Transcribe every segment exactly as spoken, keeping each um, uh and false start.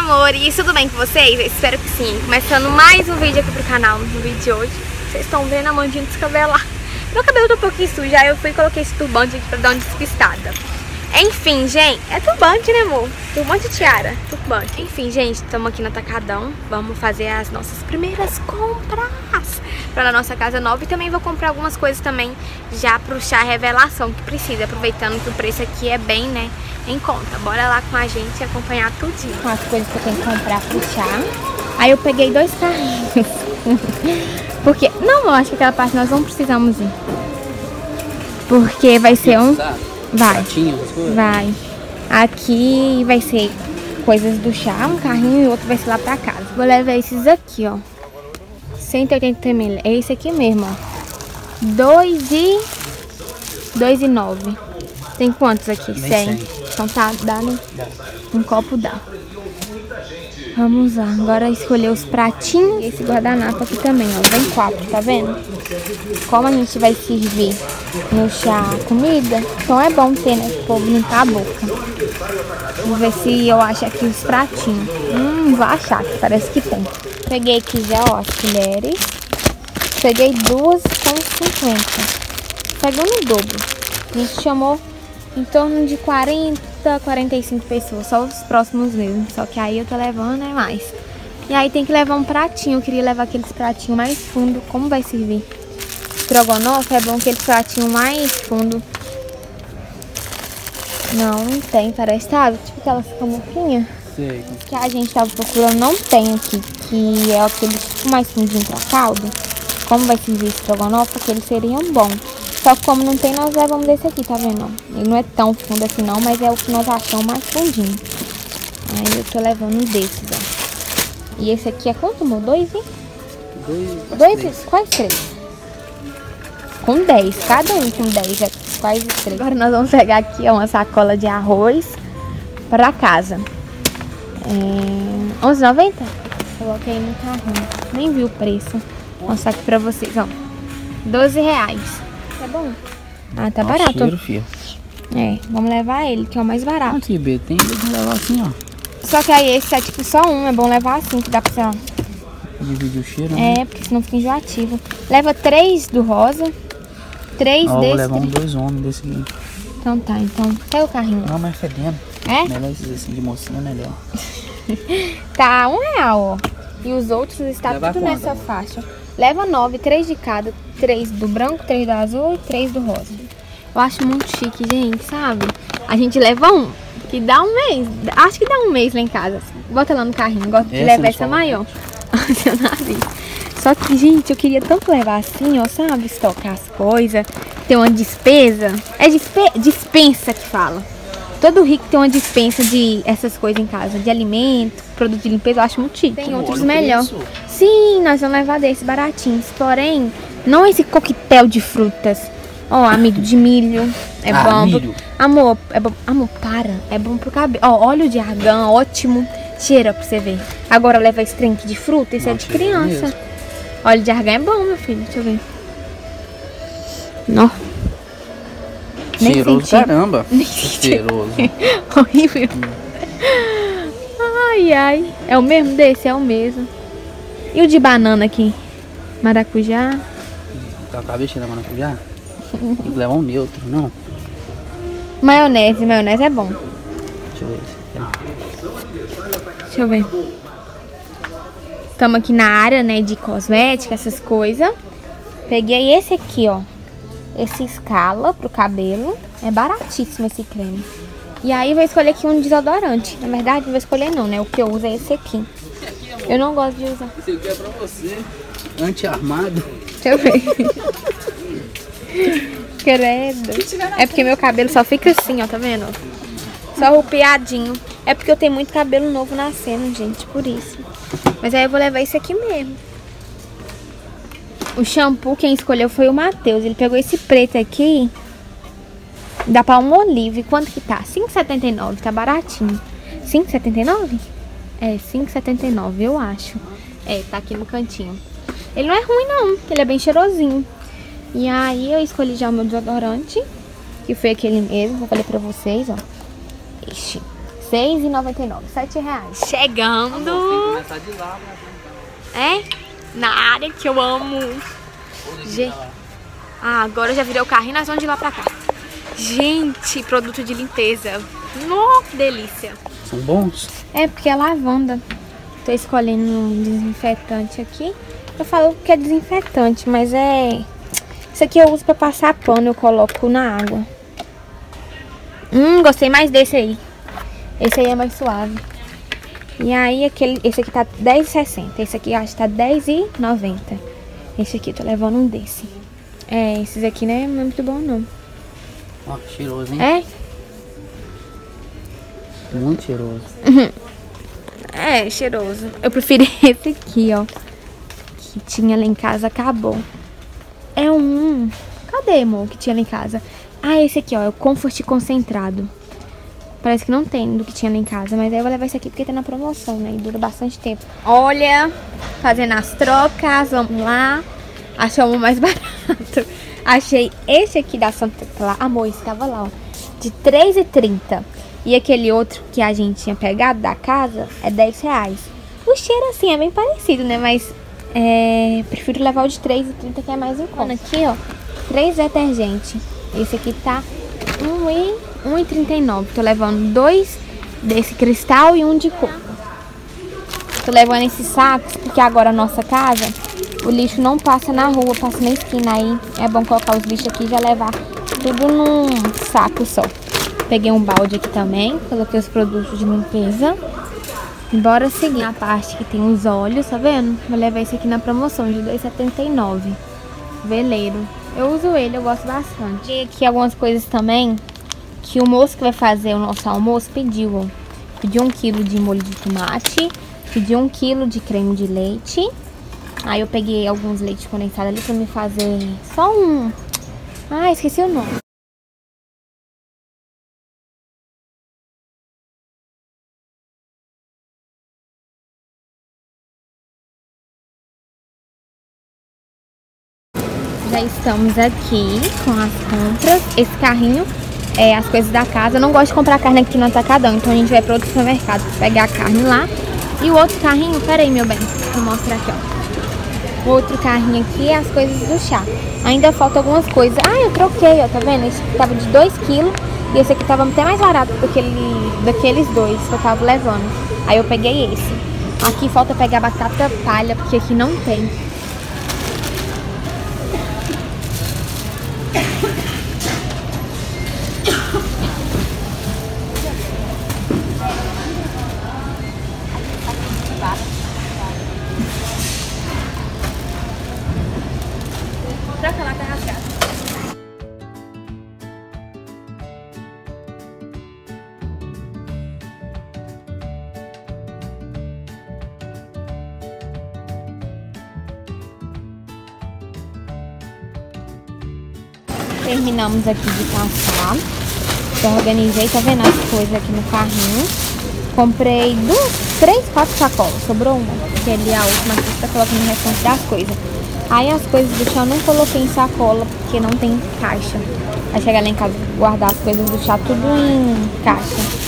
amores, tudo bem com vocês? Eu espero que sim. Começando mais um vídeo aqui pro canal. No vídeo de hoje, vocês estão vendo a Mandinha descabelar. Meu cabelo tá um pouquinho sujo, aí eu fui e coloquei esse turbante aqui pra dar uma despistada. Enfim, gente, é turbante, né, amor? Turbante e tiara, turbante. Enfim, gente, estamos aqui no Atacadão. Vamos fazer as nossas primeiras compras pra nossa casa nova. E também vou comprar algumas coisas também já pro chá revelação que precisa. Aproveitando que o preço aqui é bem, né, em conta. Bora lá com a gente e acompanhar tudinho. As coisas que eu tenho que comprar pro chá. Aí eu peguei dois carrinhos. Porque, não, eu acho que aquela parte nós não precisamos ir. Porque vai ser um... Vai, vai. Aqui vai ser coisas do chá, um carrinho, e outro vai ser lá pra casa. Vou levar esses aqui, ó. cento e oitenta mililitros. É esse aqui mesmo, ó. dois e... dois e nove. Tem quantos aqui? cem. Então tá, dá, né? Um copo dá. Vamos lá, agora escolher os pratinhos. E esse guardanapo aqui também, ó. Vem quatro, tá vendo? Como a gente vai servir no chá comida, então é bom ter, né? Pro povo limpar a boca. Vamos ver se eu acho aqui os pratinhos. Hum, vou achar, que parece que tem. Peguei aqui já, ó, as colheres. Peguei duas com cinquenta. Pegando o dobro. A gente chamou em torno de quarenta, quarenta e cinco pessoas, só os próximos mesmo. Só que aí eu tô levando, é mais. E aí tem que levar um pratinho. Eu queria levar aqueles pratinhos mais fundo. Como vai servir? Estrogonofe é bom aqueles pratinhos mais fundo. Não, não tem, parece, sabe? Tipo aquelas camuquinhas. Sei. Que a gente tava procurando, não tem aqui. Que é aquele tipo mais fundinho pra caldo. Como vai servir estrogonofe, aqueles seriam bons. Só que como não tem, nós levamos desse aqui, tá vendo? Ele não é tão fundo assim não, mas é o que nós achamos mais fundinho. Aí eu tô levando desses, ó. E esse aqui é quanto, amor? Dois, hein? Dois, Dois, três. quase três. Com dez, cada um com dez, é quase três. Agora nós vamos pegar aqui ó, uma sacola de arroz pra casa. É... onze e noventa? Coloquei no carrinho, nem vi o preço. Vou mostrar aqui pra vocês, ó. doze reais. Tá bom? Ah, tá barato. Cheiro, filho. É, vamos levar ele, que é o mais barato. Aqui, B, tem que levar assim, ó. Só que aí esse é tipo só um, é bom levar assim, que dá pra você, ó. Dividir o cheiro, É, né? porque senão fica enjoativo. Leva três do rosa, três Ó, desse. vou levar um, dois homens desse aqui. Então tá, então. Pega o carrinho. Não, mas fedendo. É? Melhor esses assim de mocinha, é melhor. Tá, um real, ó. E os outros está Leva tudo quanto, nessa amor? faixa. Leva nove, três de cada. Três do branco, três do azul e três do rosa. Eu acho muito chique, gente, sabe? A gente leva um, que dá um mês. Acho que dá um mês lá em casa. Bota lá no carrinho. Gosto de Essa levar eles essa falam. maior. Seu nariz. Só que, gente, eu queria tanto levar assim, ó, sabe? Estocar as coisas. Ter uma despesa. É dispe dispensa que fala. Todo rico tem uma dispensa de essas coisas em casa. De alimento, produto de limpeza, eu acho muito chique. Tem outros melhor. Sim, nós vamos levar desses baratinhos. Porém, não esse coquetel de frutas. Ó, amigo de milho. É Ah, bom. milho. Amor, é bom. Amor, para. É bom pro cabelo. Ó, óleo de argão, ótimo. Cheira pra você ver. Agora leva esse trem aqui de fruta. Esse Não, é de cheira criança. mesmo. Óleo de argão é bom, meu filho. Deixa eu ver. Não. Nem Cheiroso senti. caramba. Nem senti. Cheiroso. Horrível. Ai, ai. É o mesmo desse? É o mesmo. E o de banana aqui? Maracujá. Tá com a cabeça da maracujá? Tem que levar um neutro, não? Maionese. Maionese é bom. Deixa eu ver. Deixa eu ver. Estamos aqui na área, né, de cosmética, essas coisas. Peguei esse aqui, ó. Esse escala pro cabelo. É baratíssimo esse creme. E aí vou escolher aqui um desodorante. Na verdade, não vou escolher não, né? O que eu uso é esse aqui. Eu não gosto de usar. Esse aqui é pra você. Anti-armado. Deixa eu ver. Credo. É porque meu cabelo só fica assim, ó, tá vendo? Só rupiadinho. É porque eu tenho muito cabelo novo nascendo, gente, por isso. Mas aí eu vou levar esse aqui mesmo. O shampoo quem escolheu foi o Matheus. Ele pegou esse preto aqui. Dá pra um olive. Quanto que tá? cinco e setenta e nove, tá baratinho. cinco e setenta e nove? É, cinco e setenta e nove, eu acho. É, tá aqui no cantinho. Ele não é ruim não, ele é bem cheirosinho. E aí eu escolhi já o meu desodorante, que foi aquele mesmo, que eu falei pra vocês, ó. Este, seis reais e noventa e nove centavos, sete reais. Chegando. Começar de lá, é? Na área que eu amo. Gente. Ah, agora eu já virei o carro e nós vamos de lá pra cá. Gente, produto de limpeza. Nossa, que delícia. São bons? É, porque é lavanda. Tô escolhendo um desinfetante aqui. Eu falo que é desinfetante, mas é... Isso aqui eu uso pra passar pano, eu coloco na água. Hum, gostei mais desse aí. Esse aí é mais suave. E aí, aquele, esse aqui tá dez reais e sessenta. Esse aqui eu acho que tá dez reais e noventa. Esse aqui, tô levando um desse. É, esses aqui não é muito bom, não. Ó, cheiroso, hein? É? Muito cheiroso. É, cheiroso. Eu prefiro esse aqui, ó. Que tinha lá em casa, acabou. É um... Cadê, amor, que tinha lá em casa? Ah, esse aqui, ó, é o Comfort concentrado. Parece que não tem do que tinha lá em casa, mas aí eu vou levar esse aqui porque tá na promoção, né? E dura bastante tempo. Olha, fazendo as trocas, vamos lá. Achamos mais barato. Achei esse aqui da Santa Clara. Amor, esse tava lá, ó. De três reais e trinta centavos. E aquele outro que a gente tinha pegado da casa é dez reais. O cheiro, assim, é bem parecido, né? Mas é, prefiro levar o de três reais e trinta centavos, que é mais em conta. Aqui, ó, três detergentes. Esse aqui tá um real e trinta e nove centavos. Tô levando dois desse cristal e um de coco. Tô levando esses sacos porque agora a nossa casa, o lixo não passa na rua, passa na esquina. Aí é bom colocar os lixos aqui e já levar tudo num saco só. Peguei um balde aqui também, coloquei os produtos de limpeza. E bora seguir a parte que tem os óleos, tá vendo? Vou levar esse aqui na promoção de dois reais e setenta e nove centavos. Veleiro. Eu uso ele, eu gosto bastante. E aqui algumas coisas também que o moço que vai fazer o nosso almoço pediu, ó. Pediu um quilo de molho de tomate, pediu um quilo de creme de leite. Aí eu peguei alguns leites condensados ali pra me fazer só um... Ah, esqueci o nome. Já estamos aqui com as compras. Esse carrinho é as coisas da casa. Eu não gosto de comprar carne aqui no Atacadão, então a gente vai para outro supermercado pegar a carne lá. E o outro carrinho, peraí, meu bem, vou mostrar aqui, ó. O outro carrinho aqui é as coisas do chá. Ainda falta algumas coisas. Ah, eu troquei, ó, tá vendo? Esse aqui tava de dois quilos e esse aqui tava até mais barato do que ele, daqueles dois que eu tava levando. Aí eu peguei esse. Aqui falta pegar batata palha, porque aqui não tem. Troca lá, tá rasgado. Terminamos aqui de passar. Já organizei, tá vendo as coisas aqui no carrinho. Comprei duas, três, quatro sacolas. Sobrou uma, que ali a última que tá colocando o restante das coisas. Aí as coisas do chá eu não coloquei em sacola, porque não tem caixa. Vai chegar lá em casa e guardar as coisas do chá tudo em caixa.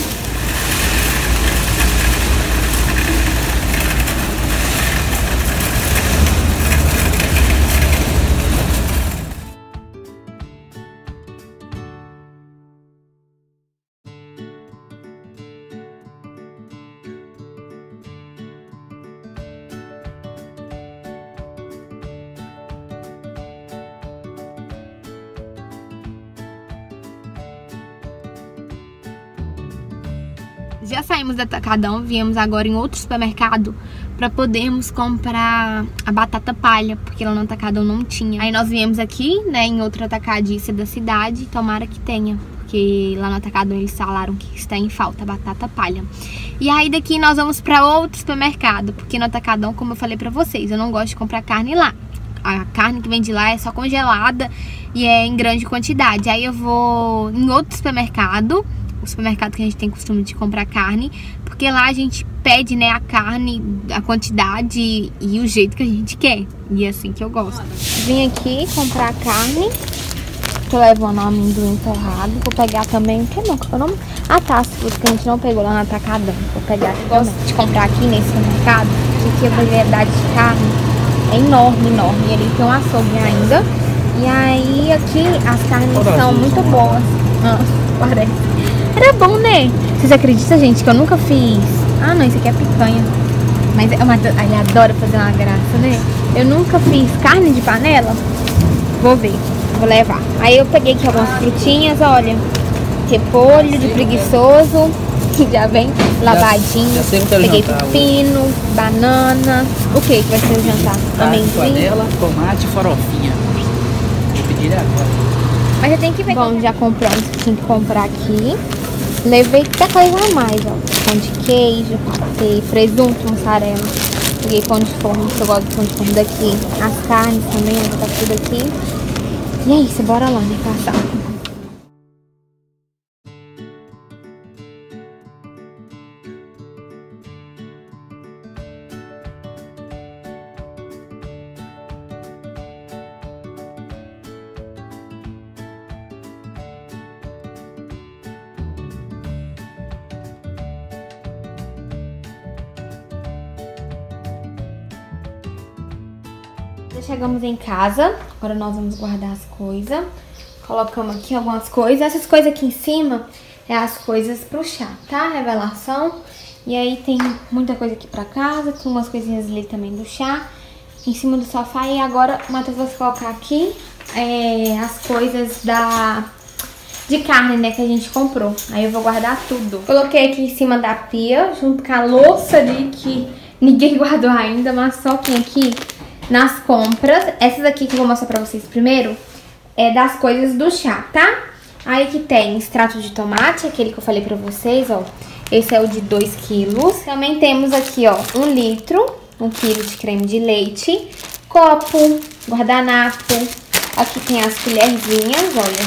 Já saímos do Atacadão, viemos agora em outro supermercado para podermos comprar a batata palha, porque lá no Atacadão não tinha. Aí nós viemos aqui, né, em outro atacadista da cidade, tomara que tenha, porque lá no Atacadão eles falaram que está em falta a batata palha. E aí daqui nós vamos para outro supermercado, porque no Atacadão, como eu falei para vocês, eu não gosto de comprar carne lá. A carne que vem de lá é só congelada e é em grande quantidade. Aí eu vou em outro supermercado, o supermercado que a gente tem costume de comprar carne, porque lá a gente pede, né, a carne, a quantidade e o jeito que a gente quer. E é assim que eu gosto. Vim aqui comprar carne. tô levando um amendoim torrado. Vou pegar também, o que não? Qual é o nome? A taça que a gente não pegou lá na Atacadão. Vou pegar aqui. Gosto de comprar aqui nesse mercado, porque a variedade de carne é enorme, enorme. E ele tem um açougue ainda. E aí aqui as carnes Olá, são gente, muito boas. Ah, parece. Era bom, né? Vocês acreditam, gente, que eu nunca fiz? Ah, não, isso aqui é picanha. Mas é uma... ele adora fazer uma graça, né? Eu nunca fiz carne de panela. Vou ver, vou levar. Aí eu peguei aqui algumas frutinhas, olha. Repolho de preguiçoso, que já vem lavadinho. Já, já peguei pepino, hoje. Banana. O que que vai ser o jantar? Amendoim. Panela, tomate e farofinha. Vou pedir agora. Mas eu tenho que ver. Bom, já compramos o que tinha que comprar aqui. Levei até coisa a mais, ó. Pão de queijo, patê, presunto, mussarela. Peguei pão de forno, que eu gosto de pão de forno daqui. As carnes também, ó, tá tudo aqui. E é isso, bora lá, né, passar. Já chegamos em casa, agora nós vamos guardar as coisas. Colocamos aqui algumas coisas. Essas coisas aqui em cima é as coisas pro chá, tá? Revelação. E aí tem muita coisa aqui pra casa, tem umas coisinhas ali também do chá. Em cima do sofá. E agora o Matheus vai colocar aqui é, as coisas da... de carne, né, que a gente comprou. Aí eu vou guardar tudo. Coloquei aqui em cima da pia, junto com a louça ali que ninguém guardou ainda, mas só quem aqui... nas compras, essas aqui que eu vou mostrar pra vocês primeiro, é das coisas do chá, tá? Aí que tem extrato de tomate, aquele que eu falei pra vocês, ó. Esse é o de dois quilos. Também temos aqui, ó, um litro, um quilo de creme de leite, copo, guardanapo. Aqui tem as colherzinhas, olha,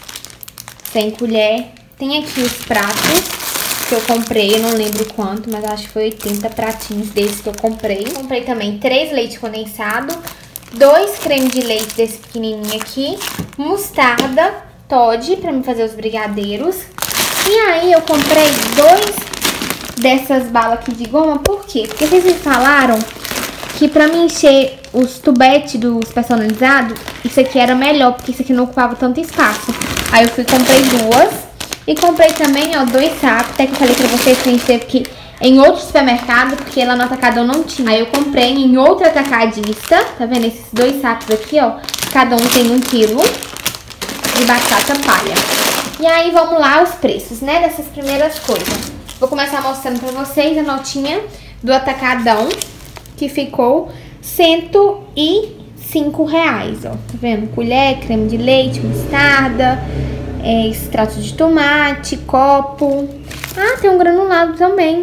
sem colher. Tem aqui os pratos que eu comprei, eu não lembro quanto, mas acho que foi oitenta pratinhos desses que eu comprei. Comprei também três leite condensado, dois creme de leite desse pequenininho aqui, mostarda, Toddy, pra mim fazer os brigadeiros. E aí eu comprei dois dessas balas aqui de goma, por quê? Porque vocês me falaram que pra mim encher os tubetes dos personalizados, isso aqui era melhor, porque isso aqui não ocupava tanto espaço. Aí eu fui e comprei duas. E comprei também, ó, dois sacos, até que eu falei pra vocês que a gente teve que ir em outro supermercado, porque lá no Atacadão não tinha. Aí eu comprei em outro atacadista, tá vendo? Esses dois sacos aqui, ó, cada um tem um quilo de batata palha. E aí vamos lá os preços, né, dessas primeiras coisas. Vou começar mostrando pra vocês a notinha do Atacadão, que ficou cento e cinco reais, ó. Tá vendo? Colher, creme de leite, mostarda... É, extrato de tomate, copo. Ah, tem um granulado também.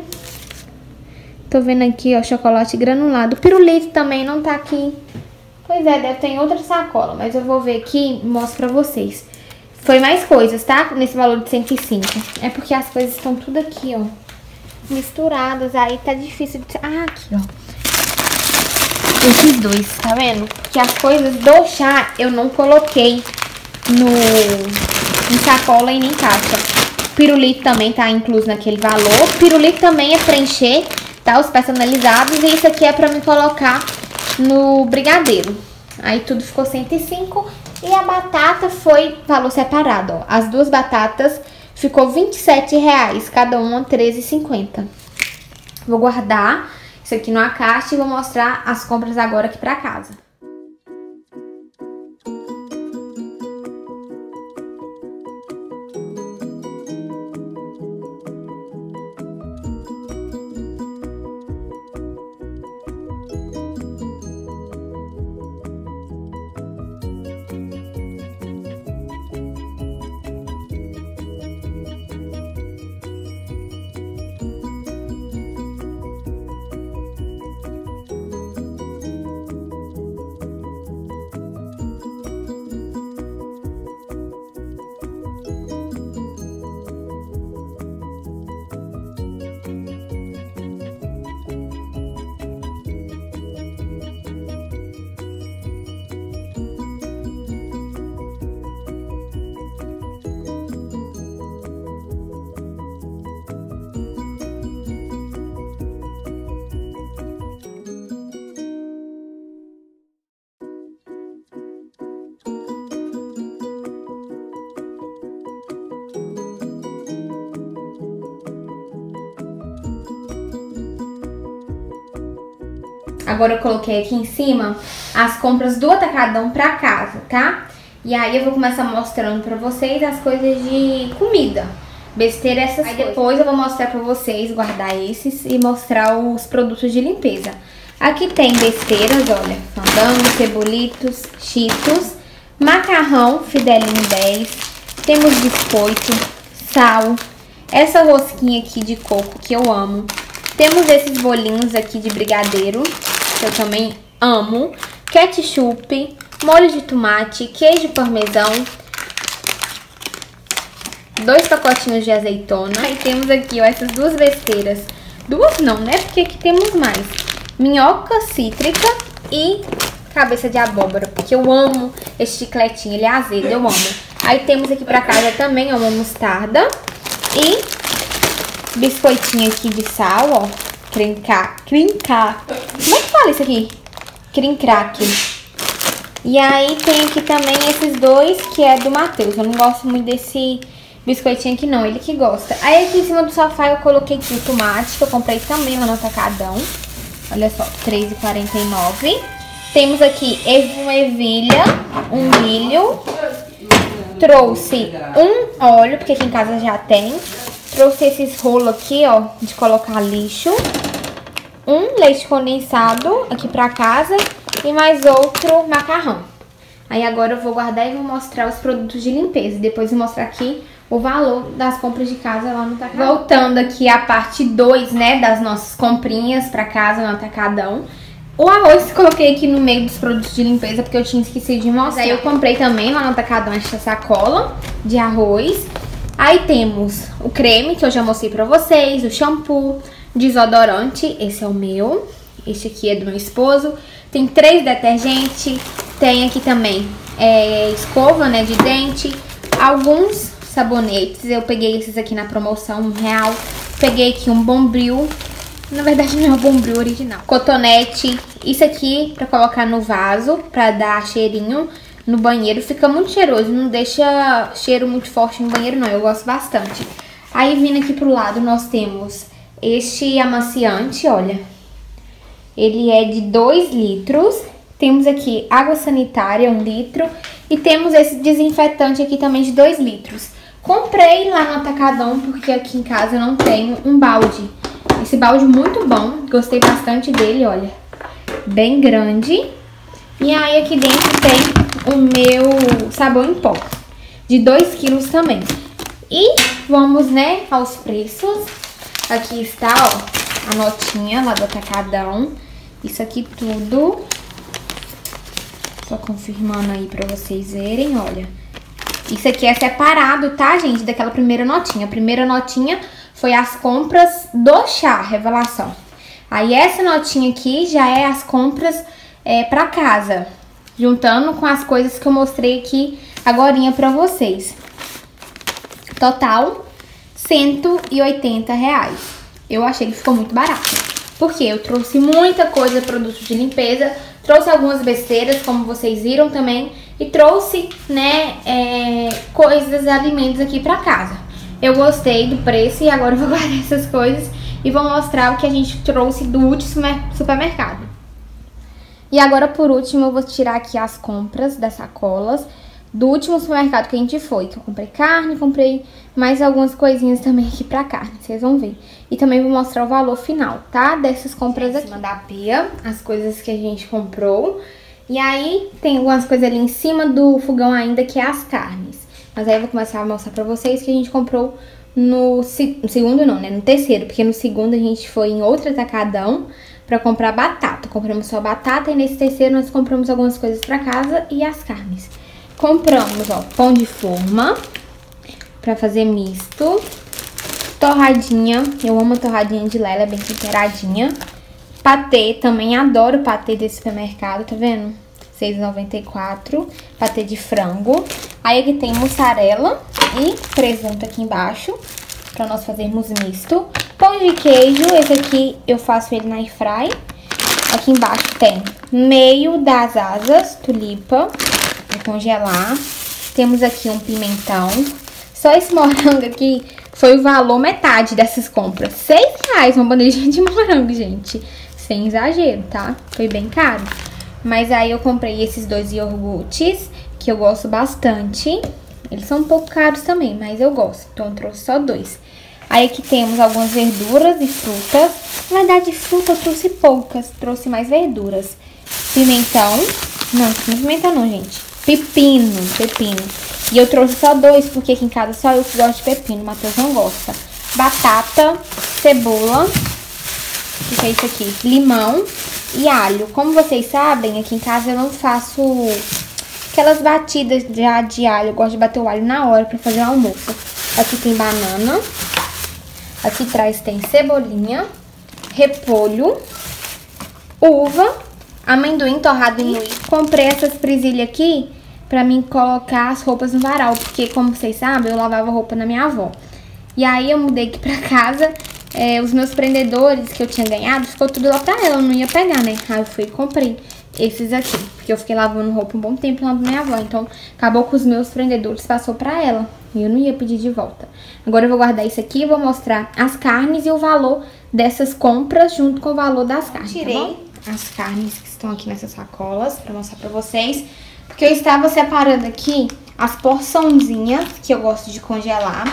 Tô vendo aqui, ó, chocolate granulado. Pirulito também não tá aqui. Pois é, deve ter em outra sacola, mas eu vou ver aqui e mostro pra vocês. Foi mais coisas, tá? Nesse valor de cento e cinco. É porque as coisas estão tudo aqui, ó, misturadas. Aí tá difícil de... Ah, aqui, ó. Esses dois, tá vendo? Porque as coisas do chá eu não coloquei no... em sacola e nem caixa. Pirulito também tá incluso naquele valor. Pirulito também é pra encher, tá? Os personalizados. E isso aqui é pra me colocar no brigadeiro. Aí tudo ficou cento e cinco. E a batata foi valor separado, ó. As duas batatas ficou vinte e sete reais. Cada uma treze reais e cinquenta centavos. Vou guardar isso aqui numa caixa e vou mostrar as compras agora aqui pra casa. Agora eu coloquei aqui em cima as compras do Atacadão pra casa, tá? E aí eu vou começar mostrando pra vocês as coisas de comida. Besteira essas coisas. Aí depois eu vou mostrar pra vocês, guardar esses e mostrar os produtos de limpeza. Aqui tem besteiras, olha, fandango, cebolitos, cheetos, macarrão, Fidelinho dez, temos biscoito, sal, essa rosquinha aqui de coco que eu amo, temos esses bolinhos aqui de brigadeiro, que eu também amo, ketchup, molho de tomate, queijo parmesão, dois pacotinhos de azeitona. Aí temos aqui, ó, essas duas besteiras, duas não, né, porque aqui temos mais. Minhoca cítrica e cabeça de abóbora, porque eu amo esse chicletinho, ele é azedo, eu amo. Aí temos aqui pra casa também, ó, uma mostarda e biscoitinho aqui de sal, ó, crincar, crincar. Como é que fala isso aqui? Crincraque. E aí tem aqui também esses dois, que é do Matheus. Eu não gosto muito desse biscoitinho aqui não, ele que gosta. Aí aqui em cima do sofá eu coloquei aqui o tomate, que eu comprei também lá no Atacadão. Olha só, três reais e quarenta e nove centavos. Temos aqui uma ervilha, um milho. Trouxe um óleo, porque aqui em casa já tem. Trouxe esses rolos aqui, ó, de colocar lixo. Um leite condensado aqui pra casa. E mais outro macarrão. Aí agora eu vou guardar e vou mostrar os produtos de limpeza. Depois eu vou mostrar aqui o valor das compras de casa lá no Atacadão. Voltando aqui a parte dois, né, das nossas comprinhas pra casa no Atacadão. O arroz coloquei aqui no meio dos produtos de limpeza, porque eu tinha esquecido de mostrar. Aí eu comprei também lá no Atacadão essa sacola de arroz. Aí temos o creme, que eu já mostrei pra vocês, o shampoo, desodorante, esse é o meu. Este aqui é do meu esposo. Tem três detergentes, tem aqui também é, escova, né, de dente, alguns sabonetes. Eu peguei esses aqui na promoção, um real. Peguei aqui um Bombril, na verdade não é o Bombril original. Cotonete, isso aqui pra colocar no vaso, pra dar cheirinho no banheiro. Fica muito cheiroso, não deixa cheiro muito forte no banheiro não, eu gosto bastante. Aí vindo aqui pro lado nós temos este amaciante, olha. Ele é de dois litros. Temos aqui água sanitária, um litro. E temos esse desinfetante aqui também de dois litros. Comprei lá no Atacadão, porque aqui em casa eu não tenho um balde. Esse balde muito bom, gostei bastante dele, olha. Bem grande. E aí aqui dentro tem o meu sabão em pó, de dois quilos também. E vamos, né, aos preços. Aqui está, ó, a notinha lá do Atacadão. Isso aqui tudo, só confirmando aí pra vocês verem, olha. Isso aqui é separado, tá, gente, daquela primeira notinha. A primeira notinha foi as compras do chá, Revelação. Aí essa notinha aqui já é as compras é, pra casa, juntando com as coisas que eu mostrei aqui agorinha pra vocês. Total, cento e oitenta reais. Eu achei que ficou muito barato. Porque eu trouxe muita coisa, produtos de limpeza, trouxe algumas besteiras, como vocês viram também, e trouxe, né, é, coisas, alimentos aqui pra casa. Eu gostei do preço e agora eu vou guardar essas coisas e vou mostrar o que a gente trouxe do último supermercado. E agora, por último, eu vou tirar aqui as compras das sacolas do último supermercado que a gente foi, que eu comprei carne, comprei mais algumas coisinhas também aqui pra carne, vocês vão ver. E também vou mostrar o valor final, tá? Dessas compras aqui. Em cima da pia, as coisas que a gente comprou. E aí, tem algumas coisas ali em cima do fogão ainda, que é as carnes. Mas aí eu vou começar a mostrar pra vocês que a gente comprou no, se... no segundo não, né? No terceiro, porque no segundo a gente foi em outro Atacadão pra comprar batata. Compramos só batata e nesse terceiro nós compramos algumas coisas pra casa e as carnes. Compramos, ó, pão de forma pra fazer misto, torradinha, eu amo a torradinha de lá, ela é bem temperadinha. Patê, também adoro o patê desse supermercado, tá vendo? seis reais e noventa e quatro centavos, patê de frango. Aí aqui tem mussarela e presunto aqui embaixo, pra nós fazermos misto. Pão de queijo, esse aqui eu faço ele na airfry. Aqui embaixo tem meio das asas, tulipa. Vou congelar. Temos aqui um pimentão. Só esse morango aqui foi o valor metade dessas compras. seis reais uma bandejinha de morango, gente. sem exagero, tá? Foi bem caro. Mas aí eu comprei esses dois iogurtes, que eu gosto bastante. Eles são um pouco caros também, mas eu gosto. Então eu trouxe só dois. Aí aqui temos algumas verduras e frutas. Na verdade, fruta eu trouxe poucas, trouxe mais verduras. Pimentão. Não, não é pimentão não, gente. Pepino, pepino. E eu trouxe só dois, porque aqui em casa só eu que gosto de pepino. O Matheus não gosta. Batata, cebola. O que é isso aqui? Limão e alho. Como vocês sabem, aqui em casa eu não faço aquelas batidas já de alho. Eu gosto de bater o alho na hora pra fazer o almoço. Aqui tem banana. Aqui atrás tem cebolinha, repolho, uva, amendoim torrado e moído. Comprei essas presilhas aqui pra mim colocar as roupas no varal, porque como vocês sabem, eu lavava roupa na minha avó. E aí eu mudei aqui pra casa, é, os meus prendedores que eu tinha ganhado, ficou tudo lá pra ela, eu não ia pegar, né? Aí eu fui e comprei esses aqui, porque eu fiquei lavando roupa um bom tempo lá da minha avó, então acabou com os meus prendedores, passou pra ela. E eu não ia pedir de volta. Agora eu vou guardar isso aqui e vou mostrar as carnes e o valor dessas compras junto com o valor das carnes. Tirei tá as carnes que estão aqui nessas sacolas pra mostrar pra vocês. Porque eu estava separando aqui as porçãozinhas que eu gosto de congelar.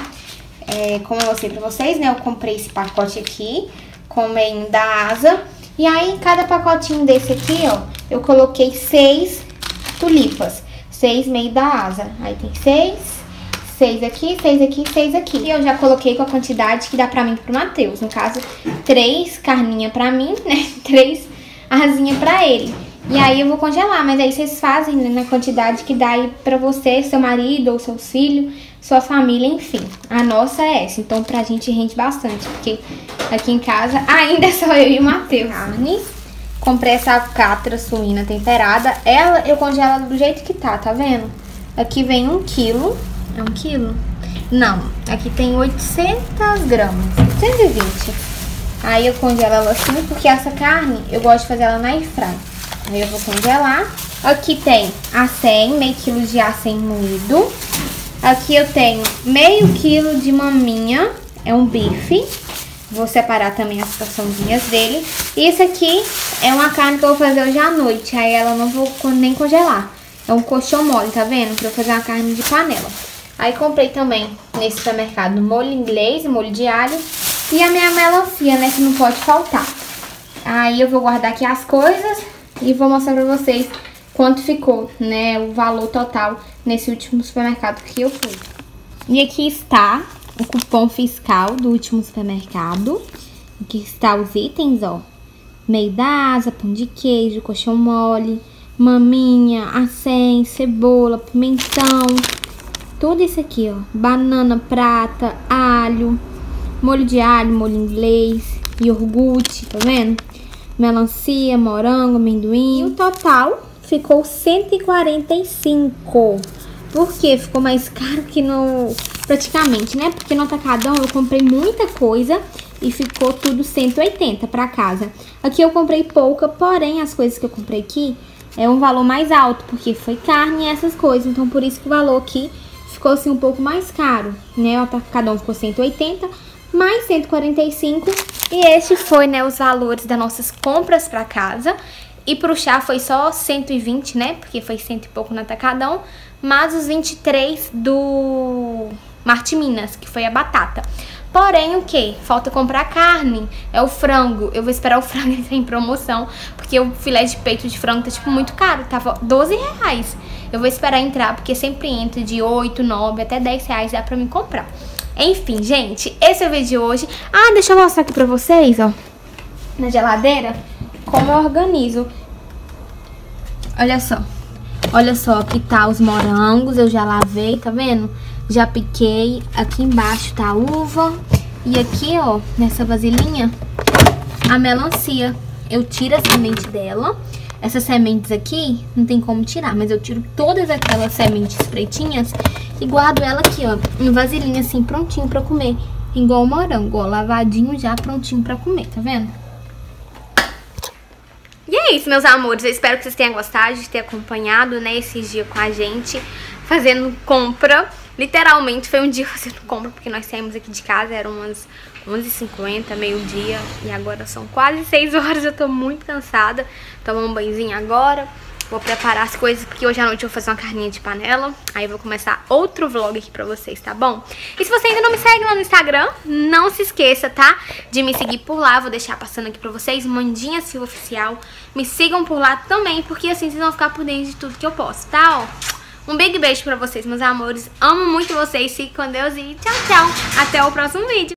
É, como eu mostrei pra vocês, né? Eu comprei esse pacote aqui com o meio da asa. E aí em cada pacotinho desse aqui, ó, eu coloquei seis tulipas. Seis meio da asa. Aí tem seis... Seis aqui, seis aqui, seis aqui. E eu já coloquei com a quantidade que dá pra mim e pro Matheus. No caso, três carninha pra mim, né? Três asinha pra ele. E aí eu vou congelar, mas aí vocês fazem, né, na quantidade que dá aí pra você, seu marido ou seus filhos, sua família, enfim. A nossa é essa, então pra gente rende bastante, porque aqui em casa ainda é só eu e o Matheus. Carne. Comprei essa alcatra suína temperada. Ela, eu congelo do jeito que tá, tá vendo? Aqui vem um quilo. É um quilo? Não, aqui tem oitocentas gramas, oitocentos e vinte. Aí eu congelo ela assim, porque essa carne eu gosto de fazer ela na airfry. Aí eu vou congelar. Aqui tem acém, meio quilo de acém moído. Aqui eu tenho meio quilo de maminha, é um bife. Vou separar também as porçãozinhas dele. E esse aqui é uma carne que eu vou fazer hoje à noite, aí ela não vou nem congelar. É um colchão mole, tá vendo? Pra eu fazer uma carne de panela. Aí comprei também nesse supermercado molho inglês, molho de alho e a minha melancia, né, que não pode faltar. Aí eu vou guardar aqui as coisas e vou mostrar pra vocês quanto ficou, né, o valor total nesse último supermercado que eu fui. E aqui está o cupom fiscal do último supermercado. Aqui está os itens, ó. Meio da asa, pão de queijo, colchão mole, maminha, acém, cebola, pimentão. Tudo isso aqui, ó, banana prata, alho, molho de alho, molho inglês, iogurte, tá vendo? Melancia, morango, amendoim. E o total ficou cento e quarenta e cinco. Por quê? Ficou mais caro que no... praticamente, né? Porque no atacadão eu comprei muita coisa e ficou tudo cento e oitenta pra casa. Aqui eu comprei pouca, porém as coisas que eu comprei aqui é um valor mais alto, porque foi carne e essas coisas. Então por isso que o valor aqui ficou assim um pouco mais caro, né? O atacadão ficou cento e oitenta, mais cento e quarenta e cinco. E este foi, né, os valores das nossas compras pra casa. E pro chá foi só cento e vinte, né? Porque foi cento e pouco no atacadão. Mas os vinte e três do Marte Minas, que foi a batata. Porém, o que? Falta comprar carne. É o frango. Eu vou esperar o frango entrar em promoção, porque o filé de peito de frango tá, tipo, muito caro. Tava doze reais. Eu vou esperar entrar, porque sempre entra de oito, nove, até dez reais dá pra mim comprar. Enfim, gente, esse é o vídeo de hoje. Ah, deixa eu mostrar aqui pra vocês, ó, na geladeira, como eu organizo. Olha só. Olha só, aqui tá os morangos, eu já lavei, tá vendo? Já piquei. Aqui embaixo tá a uva. E aqui, ó, nessa vasilhinha, a melancia. Eu tiro a semente dela. Essas sementes aqui, não tem como tirar, mas eu tiro todas aquelas sementes pretinhas e guardo ela aqui, ó, em vasilhinha assim, prontinho pra comer. Igual o morango, ó, lavadinho já, prontinho pra comer, tá vendo? E é isso, meus amores, eu espero que vocês tenham gostado de ter acompanhado, né, esses dias com a gente, fazendo compra. Literalmente foi um dia fazendo compra, porque nós saímos aqui de casa, eram umas onze e cinquenta, meio-dia, e agora são quase seis horas, eu tô muito cansada. Tomar um banhozinho agora, vou preparar as coisas, porque hoje à noite eu vou fazer uma carninha de panela. Aí eu vou começar outro vlog aqui pra vocês, tá bom? E se você ainda não me segue lá no Instagram, não se esqueça, tá? De me seguir por lá, vou deixar passando aqui pra vocês, Mandinha Silva Oficial. Me sigam por lá também, porque assim vocês vão ficar por dentro de tudo que eu posto, tá? Ó, um big beijo pra vocês, meus amores. Amo muito vocês, fiquem com Deus e tchau, tchau. Até o próximo vídeo.